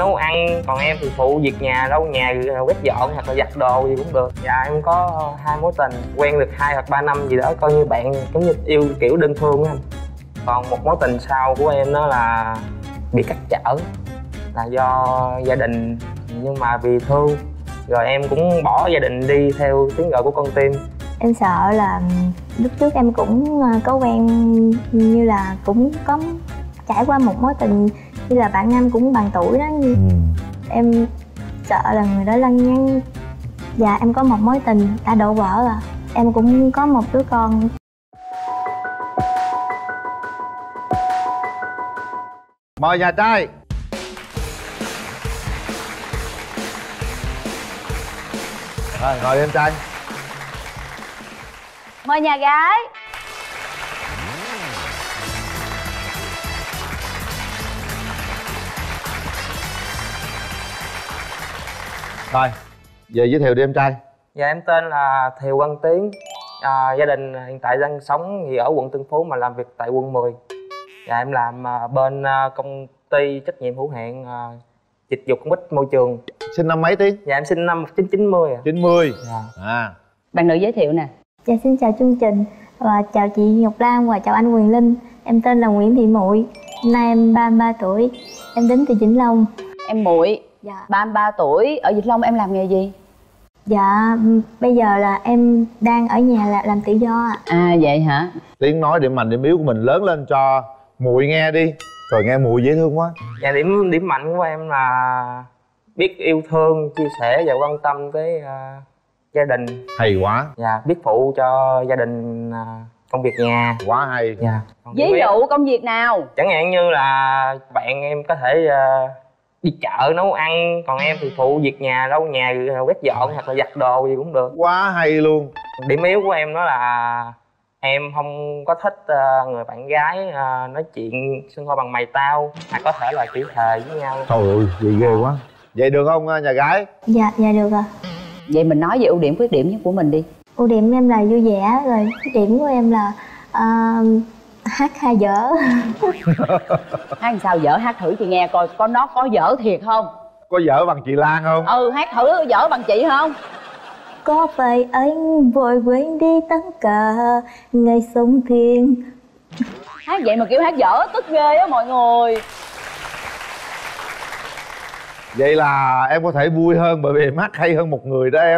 nấu ăn, còn em thì phụ việc nhà, lau nhà, quét dọn hoặc là giặt đồ gì cũng được. Dạ em có 2 mối tình, quen được 2 hoặc 3 năm gì đó, coi như bạn giống như yêu kiểu đơn phương á anh. Còn một mối tình sau của em đó là bị cắt trở, là do gia đình, nhưng mà vì thương rồi em cũng bỏ gia đình đi theo tiếng gọi của con tim. Em sợ là lúc trước em cũng có quen, như là cũng có trải qua một mối tình như là bạn nam cũng bằng tuổi đó. Em sợ là người đó lăng nhăng. Và em có một mối tình đã đổ vỡ rồi. Em cũng có một đứa con. Mời nhà trai. Rồi, ngồi đi em trai. Mời nhà gái. Rồi, về giới thiệu đi em trai. Dạ em tên là Thiều Văn Tiến. Gia đình hiện tại đang sống thì ở quận Tân Phú mà làm việc tại quận 10. Dạ em làm bên công ty trách nhiệm hữu hạn dịch vụ công ích môi trường. Sinh năm mấy Tiến? Dạ em sinh năm 1990 ạ. 90. Dạ. Bạn nữ giới thiệu nè. Dạ xin chào chương trình và chào chị Ngọc Lan và chào anh Quyền Linh. Em tên là Nguyễn Thị Muội, nay em 33 tuổi, em đến từ Vĩnh Long. Em Muội, Dạ. 33 tuổi, ở Vĩnh Long em làm nghề gì? Dạ bây giờ là em đang ở nhà làm tự do ạ. À vậy hả? Tiến nói điểm mạnh điểm yếu của mình lớn lên cho Muội nghe đi. Rồi nghe Muội dễ thương quá. Dạ điểm mạnh của em là biết yêu thương, chia sẻ và quan tâm tới gia đình. Hay quá. Dạ biết phụ cho gia đình công việc nhà. Quá hay. Dạ. Ví dụ công việc nào? Chẳng hạn như là bạn em có thể đi chợ nấu ăn, còn em thì phụ việc nhà, lau nhà, quét dọn hoặc là giặt đồ gì cũng được. Quá hay luôn. Điểm yếu của em đó là em không có thích người bạn gái nói chuyện xưng hô bằng mày tao, hay có thể là chửi thề với nhau. Trời ơi, vậy ghê quá. Vậy được không nhà gái? Dạ được ạ. Vậy mình nói về ưu điểm khuyết điểm của mình đi. Ưu điểm em là vui vẻ, rồi khuyết điểm của em là hát hay dở. Hát làm sao dở, hát thử chị nghe coi nó có dở thiệt không? Có dở bằng chị Lan không? Ừ, hát thử dở bằng chị không? Có phải anh vội quên đi tất cả ngày sống thiên. Hát vậy mà kiểu hát dở tức ghê á mọi người. Vậy là em có thể vui hơn bởi vì em hát hay hơn một người đó em.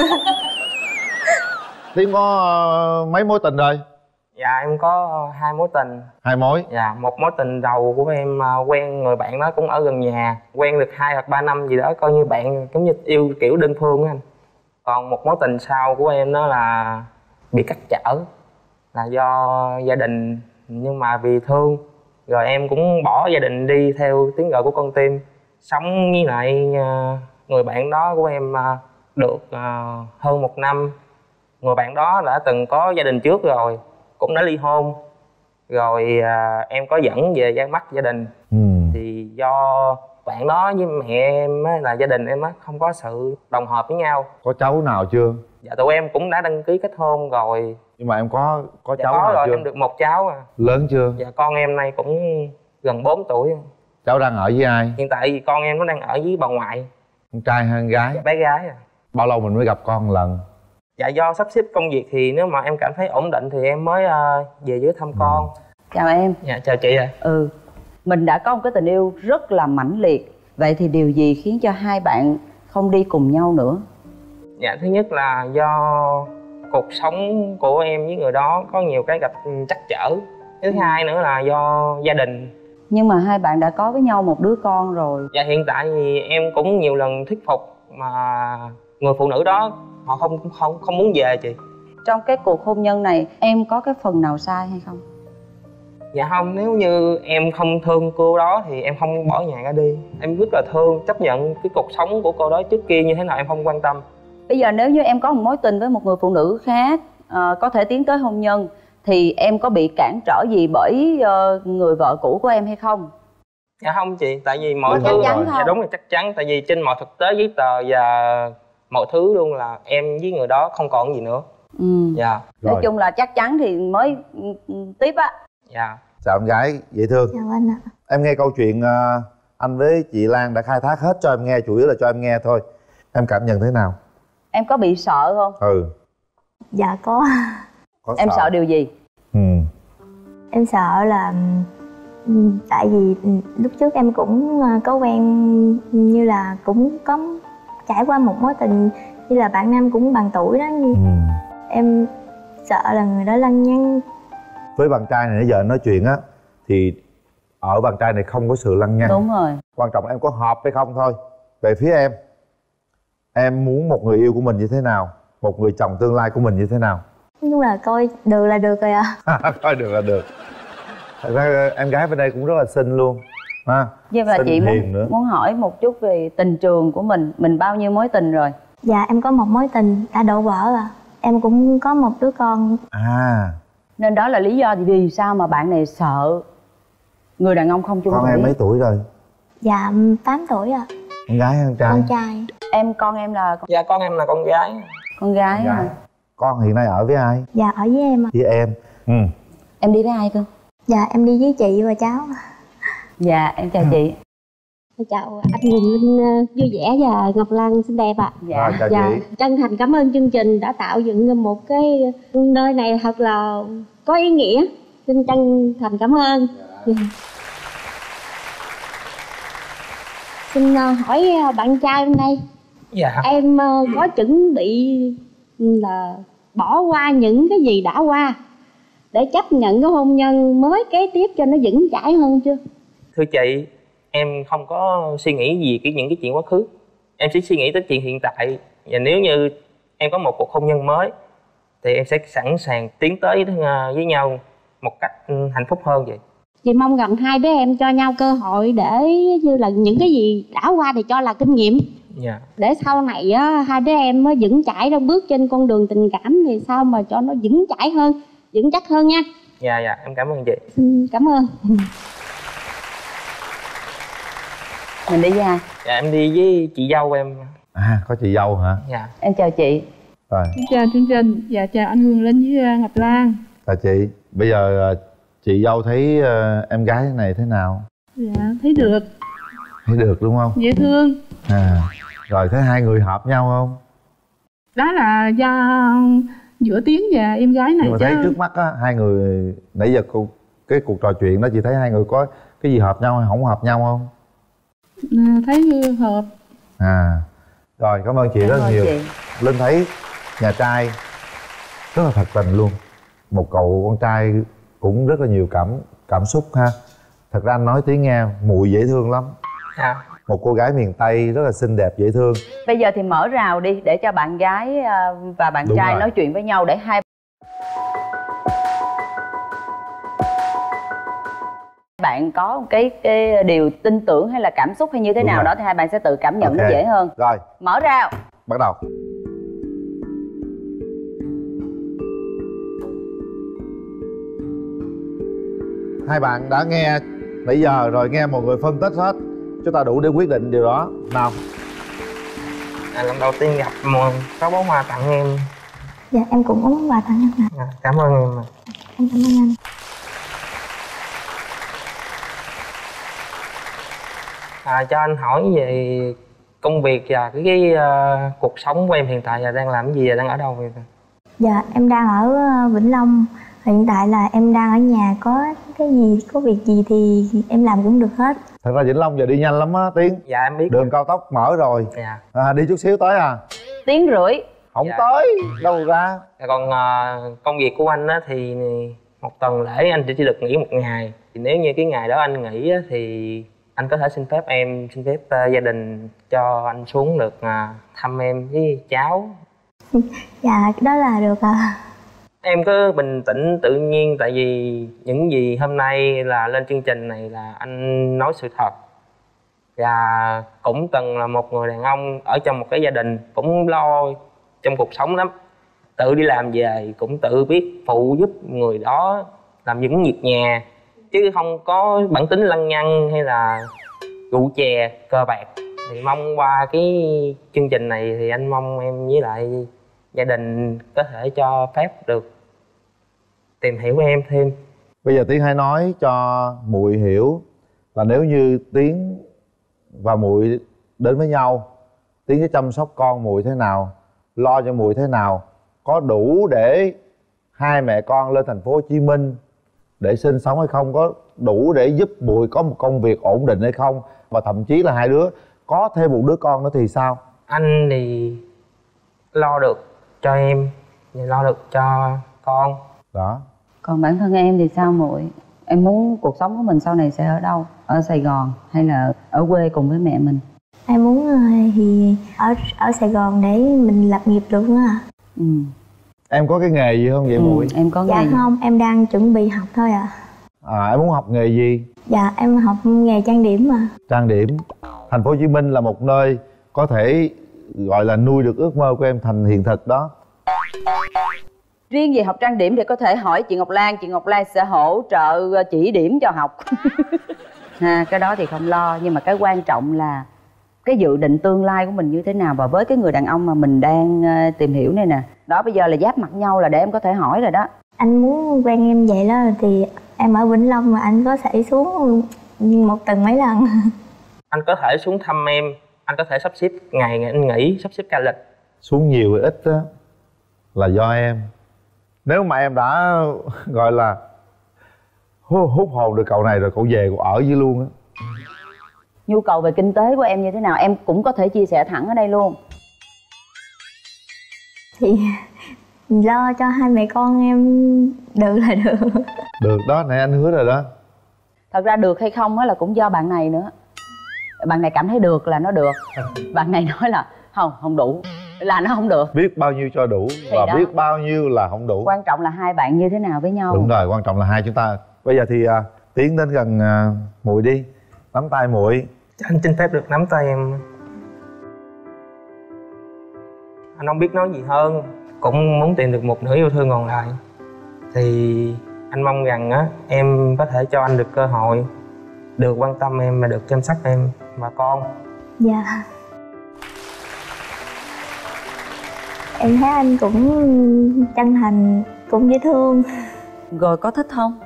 Tiến có mấy mối tình rồi? Dạ em có 2 mối tình. 2 mối? Dạ một mối tình đầu của em quen người bạn đó cũng ở gần nhà, quen được 2 hoặc 3 năm gì đó, coi như bạn giống như yêu kiểu đơn phương á anh. Còn một mối tình sau của em đó là bị cắt trở, là do gia đình, nhưng mà vì thương rồi em cũng bỏ gia đình đi theo tiếng gọi của con tim. Sống với lại người bạn đó của em được hơn 1 năm. Người bạn đó đã từng có gia đình trước rồi, cũng đã ly hôn rồi. Em có dẫn về ra mắt gia đình. Thì do bạn đó với mẹ em á, là gia đình em á, không có sự đồng hợp với nhau. Có cháu nào chưa? Dạ tụi em cũng đã đăng ký kết hôn rồi. Nhưng mà em có Dạ, cháu có nào rồi, chưa? em được 1 cháu à. Lớn chưa? Dạ con em nay cũng gần 4 tuổi. Cháu đang ở với ai? Hiện tại thì con em nó đang ở với bà ngoại. Con trai hay con gái? Dạ, bé gái à. Bao lâu mình mới gặp con một lần? Dạ do sắp xếp công việc thì nếu mà em cảm thấy ổn định thì em mới về dưới thăm con. Chào em. Dạ chào chị ạ. Mình đã có một cái tình yêu rất là mãnh liệt. Vậy thì điều gì khiến cho hai bạn không đi cùng nhau nữa? Dạ thứ nhất là do cuộc sống của em với người đó có nhiều cái gặp trắc trở. Thứ hai nữa là do gia đình. Nhưng mà hai bạn đã có với nhau một đứa con rồi. Dạ hiện tại thì em cũng nhiều lần thuyết phục mà người phụ nữ đó họ không muốn về chị. Trong cái cuộc hôn nhân này em có cái phần nào sai hay không? Dạ không, nếu như em không thương cô đó thì em không bỏ nhà ra đi. Em rất là thương, chấp nhận cái cuộc sống của cô đó trước kia như thế nào em không quan tâm. Bây giờ nếu như em có một mối tình với một người phụ nữ khác, có thể tiến tới hôn nhân, thì em có bị cản trở gì bởi người vợ cũ của em hay không? Dạ không chị, tại vì mọi Chắc thứ chắn không? dạ đúng là chắc chắn. Tại vì trên mọi thực tế giấy tờ và mọi thứ luôn là em với người đó không còn gì nữa. Dạ. Nói chung là chắc chắn thì mới tiếp á. Dạ. Chào em gái dễ thương. Chào anh ạ. Em nghe câu chuyện anh với chị Lan đã khai thác hết cho em nghe, chủ yếu là cho em nghe thôi. Em cảm nhận thế nào? Em có bị sợ không? Ừ. Dạ có. Em sợ điều gì? Ừ. Em sợ là tại vì lúc trước em cũng có quen, như là cũng có trải qua một mối tình như là bạn nam cũng bằng tuổi đó. Em sợ là người đó lăng nhăng. Với bạn trai này nãy giờ nói chuyện á thì ở bạn trai này không có sự lăng nhăng. Đúng rồi. Quan trọng em có hợp hay không thôi. Về phía em muốn một người yêu của mình như thế nào, một người chồng tương lai của mình như thế nào? Nói chung là coi được là được rồi ạ. Coi được là được. Thật ra em gái bên đây cũng rất là xinh luôn ha. Nhưng mà chị muốn hỏi một chút về tình trường của mình bao nhiêu mối tình rồi? Dạ em có một mối tình đã đổ vỡ à. Em cũng có một đứa con. À. Nên đó là lý do vì sao mà bạn này sợ người đàn ông không chung thủy. Con em mấy tuổi rồi? Dạ 8 tuổi ạ. Con gái hay con trai? Con trai. Con em là Dạ con em là con gái. Con gái à? Con hiện nay ở với ai? Dạ ở với em ạ. Với em. Em đi với ai cơ? Dạ em đi với chị và cháu. Dạ em chào chị. Chào anh Quỳnh Linh vui vẻ và Ngọc Lan xinh đẹp ạ. Rồi, chào chị. Chân thành cảm ơn chương trình đã tạo dựng một cái nơi này thật là có ý nghĩa. Xin chân thành cảm ơn. Xin hỏi bạn trai hôm nay. Dạ. Em có chuẩn bị là bỏ qua những cái gì đã qua để chấp nhận cái hôn nhân mới kế tiếp cho nó vững chãi hơn chưa? Thưa chị, em không có suy nghĩ gì những cái chuyện quá khứ. Em chỉ suy nghĩ tới chuyện hiện tại. Và nếu như em có một cuộc hôn nhân mới thì em sẽ sẵn sàng tiến tới với nhau một cách hạnh phúc hơn vậy. Chị mong rằng hai đứa em cho nhau cơ hội để như là những cái gì đã qua thì cho là kinh nghiệm. Dạ. Để sau này á, hai đứa em mới vững chãi trong bước trên con đường tình cảm thì sao mà cho nó vững chãi hơn, vững chắc hơn nha. Dạ, em cảm ơn chị. Cảm ơn. Mình đi với ai? Dạ em đi với chị dâu em. À có chị dâu hả? Dạ. Em chào chị. Rồi. Chào chương trình và chào anh Hương Linh với Ngọc Lan. Chào chị. Bây giờ chị dâu thấy em gái này thế nào? Dạ thấy được. Thấy được đúng không? Dễ thương. À. Rồi thấy hai người hợp nhau không? Đó là do giữa Tiến và em gái này. Nhưng mà thấy trước mắt á, hai người nãy giờ cái cuộc trò chuyện đó chị thấy hai người có cái gì hợp nhau hay không hợp nhau không? Thấy hợp. À. Rồi cảm ơn chị rất nhiều. Chị. Linh thấy nhà trai rất là thật tình luôn. Một cậu con trai cũng rất là nhiều cảm xúc ha. Thật ra anh nói tiếng nghe muội dễ thương lắm. Dạ. Một cô gái miền Tây rất là xinh đẹp dễ thương. Bây giờ thì mở rào đi để cho bạn gái và bạn trai nói chuyện với nhau để hai bạn có một cái điều tin tưởng hay là cảm xúc hay như thế nào đó thì hai bạn sẽ tự cảm nhận nó dễ hơn. Rồi. Mở rào. Bắt đầu. Hai bạn đã nghe nãy giờ rồi, nghe một người phân tích hết. Chúng ta đủ để quyết định điều đó. Nào. Lần đầu tiên gặp mà có bó hoa tặng em. Dạ em cũng có món quà tặng anh ạ. Cảm ơn em. Em cảm ơn anh. Cho anh hỏi về công việc và cái cuộc sống của em hiện tại là đang làm cái gì và đang ở đâu vậy? Dạ em đang ở Vĩnh Long. Hiện tại là em đang ở nhà, có cái gì, có việc gì thì em làm cũng được hết. Thật ra Vĩnh Long giờ đi nhanh lắm á Tiến. Dạ em biết. Đường cao tốc mở rồi. Dạ. Đi chút xíu tới à. Tiếng rưỡi. Không dạ. tới đâu ra. Còn công việc của anh á thì một tuần lễ anh chỉ được nghỉ một ngày. Thì nếu như cái ngày đó anh nghỉ á, thì anh có thể xin phép gia đình cho anh xuống được thăm em với cháu. Dạ đó là được à. Em cứ bình tĩnh tự nhiên, tại vì những gì hôm nay là lên chương trình này là anh nói sự thật. Và cũng từng là một người đàn ông ở trong một cái gia đình cũng lo trong cuộc sống lắm. Tự đi làm về cũng tự biết phụ giúp người đó làm những việc nhà, chứ không có bản tính lăng nhăng hay là rượu chè cờ bạc. Thì mong qua cái chương trình này thì anh mong em với lại gia đình có thể cho phép được tìm hiểu em thêm. Bây giờ Tiến hãy nói cho muội hiểu là nếu như Tiến và muội đến với nhau, Tiến sẽ chăm sóc con muội thế nào, lo cho muội thế nào, có đủ để hai mẹ con lên thành phố Hồ Chí Minh để sinh sống hay không, có đủ để giúp muội có một công việc ổn định hay không, và thậm chí là hai đứa có thêm một đứa con nữa thì sao? Anh thì lo được cho em, lo được cho con. Đó. Còn bản thân em thì sao muội? Em muốn cuộc sống của mình sau này sẽ ở đâu? Ở Sài Gòn hay là ở quê cùng với mẹ mình? Em muốn thì ở Sài Gòn để mình lập nghiệp luôn á. Ừ. Em có cái nghề gì không vậy muội? Em có Dạ nghề gì? không, em đang chuẩn bị học thôi ạ. Em muốn học nghề gì? Dạ em học nghề trang điểm mà. Trang điểm. Thành phố Hồ Chí Minh là một nơi có thể gọi là nuôi được ước mơ của em thành hiện thực đó. Riêng về học trang điểm thì có thể hỏi chị Ngọc Lan. Chị Ngọc Lan sẽ hỗ trợ chỉ điểm cho học. Cái đó thì không lo. Nhưng mà cái quan trọng là cái dự định tương lai của mình như thế nào, và với cái người đàn ông mà mình đang tìm hiểu này nè. Đó, bây giờ là giáp mặt nhau là để em có thể hỏi rồi đó. Anh muốn quen em vậy đó thì em ở Vĩnh Long mà anh có thể xuống một tuần mấy lần. Anh có thể xuống thăm em, anh có thể sắp xếp ngày anh nghỉ, sắp xếp ca lịch. Xuống nhiều hay ít á là do em. Nếu mà em đã gọi là hút hồn được cậu này rồi, cậu về cậu ở với luôn á. Nhu cầu về kinh tế của em như thế nào em cũng có thể chia sẻ thẳng ở đây luôn. Thì lo cho hai mẹ con em được là được. Được đó, nãy anh hứa rồi đó. Thật ra được hay không á là cũng do bạn này nữa. Bạn này cảm thấy được là nó được. Bạn này nói là không đủ là nó không được. Biết bao nhiêu cho đủ và đó. biết bao nhiêu là không đủ. Quan trọng là hai bạn như thế nào với nhau. Đúng rồi, quan trọng là hai chúng ta. Bây giờ thì tiến đến gần muội đi, nắm tay muội. Anh xin phép được nắm tay em. Anh không biết nói gì hơn, cũng muốn tìm được một nửa yêu thương còn lại. Thì anh mong rằng á em có thể cho anh được cơ hội được quan tâm em và được chăm sóc em và con. Dạ. Em thấy anh cũng chân thành, cũng dễ thương. Rồi có thích không?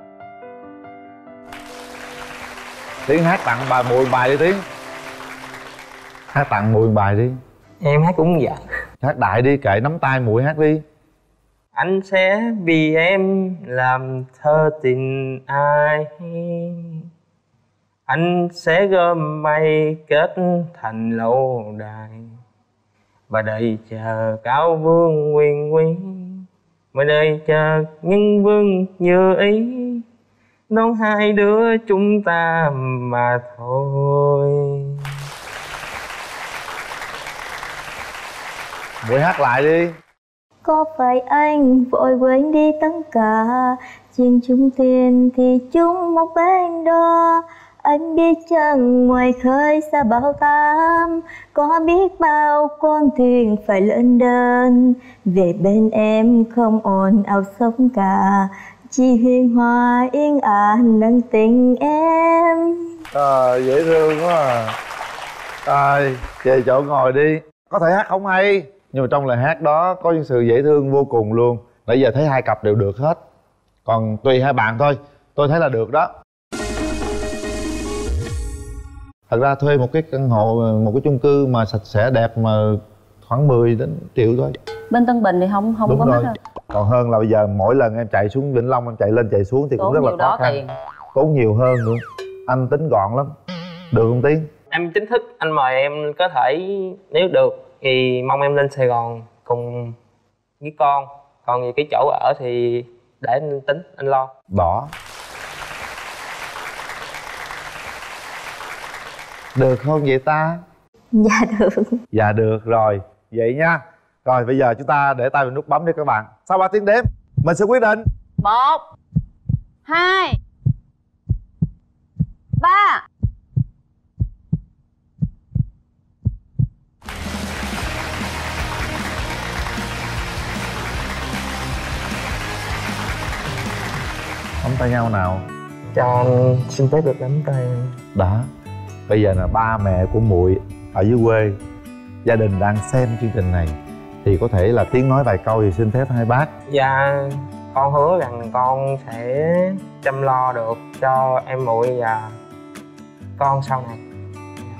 Tiến hát tặng muội bài đi Tiến. Hát tặng muội bài đi. Em hát cũng vậy. Hát đại đi, kệ nắm tay muội hát đi. Anh sẽ vì em làm thơ tình ai, anh sẽ gom mây kết thành lâu đài, và đợi chờ cao vương quyền quý, và đợi chờ nhân vương như ý, đón hai đứa chúng ta mà thôi. Muội hát lại đi. Có phải anh vội quên đi tất cả, chuyện chung tiền thì chung một bên đó. Anh biết chăng ngoài khơi xa bao tám, có biết bao con thuyền phải lên đơn. Về bên em không ồn ào sóng cả, chỉ hiền hòa yên ả nâng tình em. Dễ thương quá về chỗ ngồi đi. Có thể hát không hay, nhưng mà trong lời hát đó có những sự dễ thương vô cùng luôn. Nãy giờ thấy hai cặp đều được hết, còn tùy hai bạn thôi. Tôi thấy là được đó. Thật ra thuê một cái căn hộ, một cái chung cư mà sạch sẽ đẹp mà khoảng 10 đến triệu thôi. Bên Tân Bình thì không Đúng có rồi. mắc đâu. Còn hơn là bây giờ mỗi lần em chạy xuống Vĩnh Long, em chạy lên chạy xuống thì cũng rất là khó khăn. Tiền. Tốn nhiều hơn nữa. Anh tính gọn lắm. Được không Tiến? Em chính thức anh mời em, có thể nếu được thì mong em lên Sài Gòn cùng với con. Còn về cái chỗ ở thì để anh tính, anh lo. Đó. Được không vậy ta? Dạ được. Dạ được rồi. Vậy nha. Rồi bây giờ chúng ta để tay vào nút bấm đi các bạn. Sau 3 tiếng đếm mình sẽ quyết định. 1 2 3. Nắm tay nhau nào. Cho anh xin phép được nắm tay em. Đó. Bây giờ là ba mẹ của muội ở dưới quê, gia đình đang xem chương trình này, thì có thể là Tiến nói vài câu thì xin phép hai bác. Dạ, con hứa rằng con sẽ chăm lo được cho em muội và con sau này.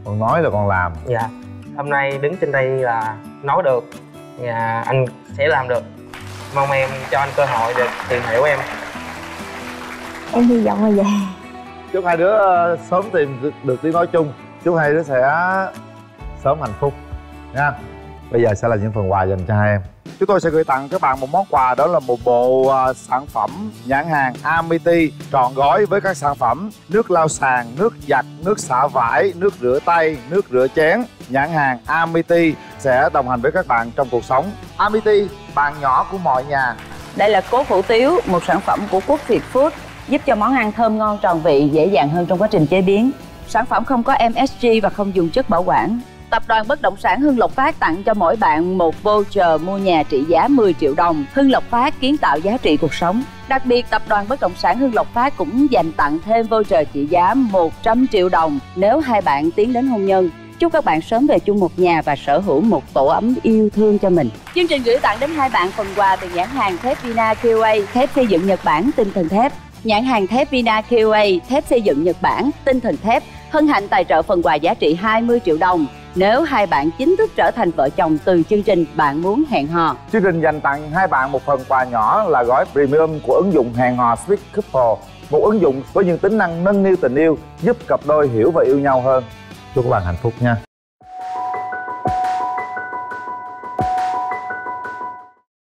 Còn nói là còn làm. Dạ. Hôm nay đứng trên đây là nói được và anh sẽ làm được. Mong em cho anh cơ hội được tìm hiểu em. Em hy vọng là vậy. Chúc hai đứa sớm tìm được tiếng nói chung. Chúc hai đứa sẽ sớm hạnh phúc nha. Bây giờ sẽ là những phần quà dành cho hai em. Chúng tôi sẽ gửi tặng các bạn một món quà, đó là một bộ sản phẩm nhãn hàng Amity trọn gói với các sản phẩm nước lau sàn, nước giặt, nước xả vải, nước rửa tay, nước rửa chén. Nhãn hàng Amity sẽ đồng hành với các bạn trong cuộc sống. Amity, bàn nhỏ của mọi nhà. Đây là cốt hủ tiếu, một sản phẩm của Quốc Việt Food, giúp cho món ăn thơm ngon tròn vị, dễ dàng hơn trong quá trình chế biến. Sản phẩm không có MSG và không dùng chất bảo quản. Tập đoàn Bất động sản Hưng Lộc Phát tặng cho mỗi bạn một voucher mua nhà trị giá 10 triệu đồng. Hưng Lộc Phát kiến tạo giá trị cuộc sống. Đặc biệt, Tập đoàn Bất động sản Hưng Lộc Phát cũng dành tặng thêm voucher trị giá 100 triệu đồng nếu hai bạn tiến đến hôn nhân. Chúc các bạn sớm về chung một nhà và sở hữu một tổ ấm yêu thương cho mình. Chương trình gửi tặng đến hai bạn phần quà từ nhãn hàng thép Vina QA, thép xây dựng Nhật Bản, tinh thần thép. Nhãn hàng thép Vina QA, thép xây dựng Nhật Bản, tinh thần thép hân hạnh tài trợ phần quà giá trị 20 triệu đồng nếu hai bạn chính thức trở thành vợ chồng từ chương trình Bạn Muốn Hẹn Hò. Chương trình dành tặng hai bạn một phần quà nhỏ là gói premium của ứng dụng hẹn hò Sweet Couple, một ứng dụng với những tính năng nâng niu tình yêu, giúp cặp đôi hiểu và yêu nhau hơn. Chúc các bạn hạnh phúc nha.